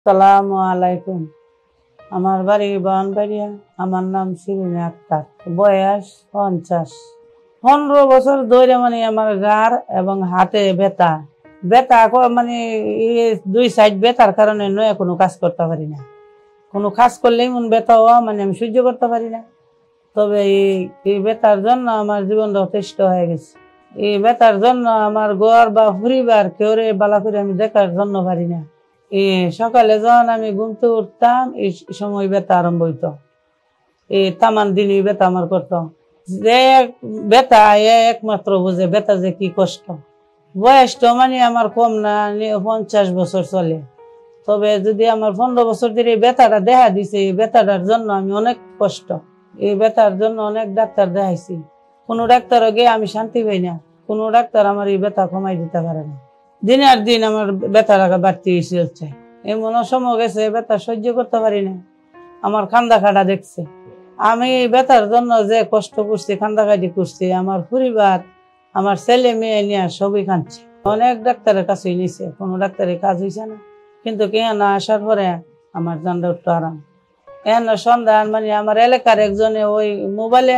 আসসালামু আলাইকুম। আমার বাড়ি বানবাড়িয়া। আমার নাম শিরিন আক্তার। বয়স 50। 15 বছর ধরে আমার গার এবং হাতে ব্যথা ব্যথা মানে দুই সাইড ব্যথার কারণে নয় কোনো কাজ করতে পারি না। কোনো কাজ করলেই মন ব্যথা হওয়া আমি সহ্য করতে পারি না। তবে এই ব্যথার জন্য আমার জীবনটা অতিষ্ঠ হয়ে গেছে। এই ব্যথার জন্য আমার ঘর বা পরিবার কেউ বালা করে আমি দেখার জন্য পারি না। সকালে যখন আমি ঘুমতে উঠতাম এই সময় ব্যথা আরম্ভ হইতো। এই তামান দিনই ব্যথা আমার করতো। যে ব্যথা একমাত্র বুঝে ব্যথা যে কি কষ্ট। বয়সটা আমার কম না, 50 বছর চলে। তবে যদি আমার 15 বছর ধরে ব্যথাটা দেখা দিছে, এই ব্যথাটার জন্য আমি অনেক কষ্ট। এই ব্যথার জন্য অনেক ডাক্তার দেখাইছি। কোনো ডাক্তার গিয়ে আমি শান্তি পাই না। কোনো ডাক্তার আমার এই ব্যথা কমাই দিতে পারে না। দিন আর দিন আমার ব্যথাটা বাড়তি চলছে। এমন সময় গেছে ব্যথা সহ্য করতে পারি না। আমার কান্দা কাটা দেখছে। আমি এই ব্যথার জন্য যে কষ্ট করছি, কান্দাকাটি করছি, আমার পরিবার, আমার ছেলে মেয়ে নিয়ে সবই কাঁদছে। অনেক ডাক্তারের কাছে নিছে, কোনো ডাক্তারের কাজ হয়েছে না। কিন্তু কেন আসার পরে আমার জানটা একটু আরাম। এখন সন্ধান আমার এলাকার একজনে ওই মোবাইলে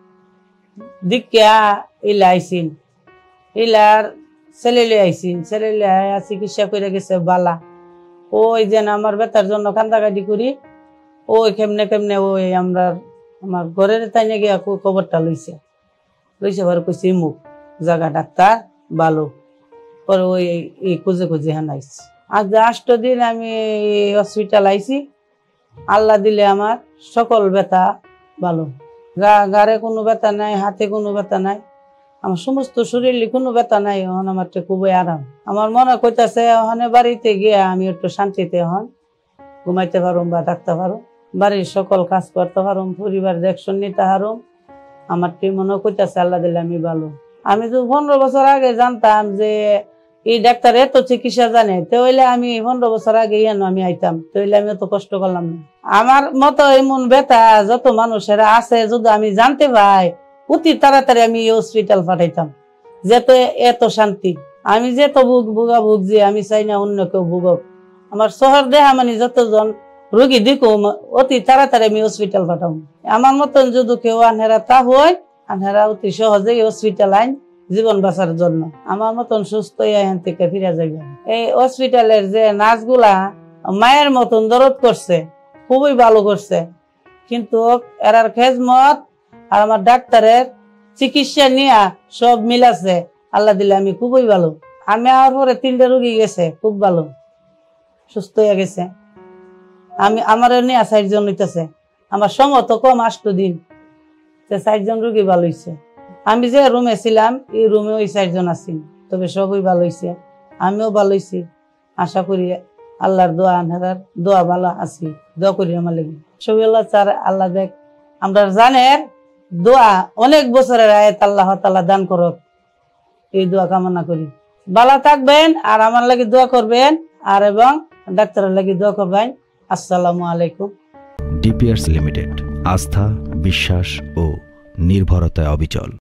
দিকা ইলা আইসিন, ইলার ছেলে আইসিন, ছেলে চিকিৎসা করে গেছে বালা। ওই যেন আমার ব্যথার জন্য কান্দাকাটি করি, ওই কেমনে কেমনে ওই আমার ঘরের তাইনে গিয়া খবরটা লইছে পরে কইছে মুখ জায়গা ডাক্তার ভালো। পরে ওই খুঁজে খুঁজে হ্যাঁ আইসি। আজ 8 দিন আমি হসপিটাল আইসি। আল্লাহ দিলে আমার সকল ব্যথা ভালো। গাড়ে কোনো ব্যথা নাই, হাতে কোনো ব্যথা নাই, আমার সমস্ত শরীরে কোনো ব্যথা নাই। এখন আমার খুবই আরাম। আমার মনে কইতাছে ওখানে বাড়িতে গিয়ে আমি একটু শান্তিতে হন ঘুমাইতে পারুম বা থাকতে পারুম, বাড়ির সকল কাজ করতে পারুম, পরিবার দেখশন নিতে পারুম। আমার মনে কইতাছে আল্লাহ দিলে আমি ভালো। আমি তো 15 বছর আগে জানতাম যে এই ডাক্তার এত চিকিৎসা জানে, তাহলে আমি 15 বছর আগে আমি আইতাম, তাহলে আমি এত কষ্ট করলাম না। আমার মতো এমন ব্যথা যত মানুষেরা আছে যদি আমি জানতে পাই, অতি তাড়াতাড়ি আমি হসপিটাল পাঠাইতাম। যেতে এত শান্তি। আমি যেত ভুগছি, আমি চাই না অন্য কেউ ভুগক। আমার শহর দেহা যতজন রোগী দেখো অতি তাড়াতাড়ি আমি হসপিটাল পাঠাবো। আমার মতন যদি কেউ আনহেরা তা হয়, আনহেরা অতি সহজেই হসপিটাল আইন জীবন বাঁচার জন্য। আমার মতন সুস্থ এখান থেকে ফিরে যাবে। এই হসপিটালের যে নার্সগুলা মায়ের মতন দরদ করছে, খুবই ভালো করছে। কিন্তু এরার খেজমত আর আমার ডাক্তারের চিকিৎসা নিয়ে সব মিলাছে। আল্লাহ দিলে আমি খুবই ভালো। আমি আমার পরে 3টা রোগী গেছে, খুব ভালো সুস্থ হয়ে গেছে। আমার নিয়ে 4 জন হইতেছে। আমার সময় তো কম 8 দিন, 4 জন রোগী ভালো হয়েছে। আমি যে রুমে ছিলাম এই রুমে ওই 4 জন আছি, তবে সবই ভালো হয়েছে, আমিও ভালো হয়েছি। আশা করি আল্লাহর দোয়া, আনহার দোয়া ভালো আছি। দোয়া করি আমার লেগে সবই আল্লাহ চার। আল্লাহ দেখ আমরা জানের দোয়া অনেক বছরের আয়াত আল্লাহ তাআলা দান করক, এই দোয়া কামনা করি। ভালো থাকবেন আর আমার লাগি দোয়া করবেন, আর এবং ডাক্তারের লাগি দোয়া করবেন। আসসালামু আলাইকুম। ডিপিআরস লিমিটেড, আস্থা, বিশ্বাস ও নির্ভরতায় অবিচল।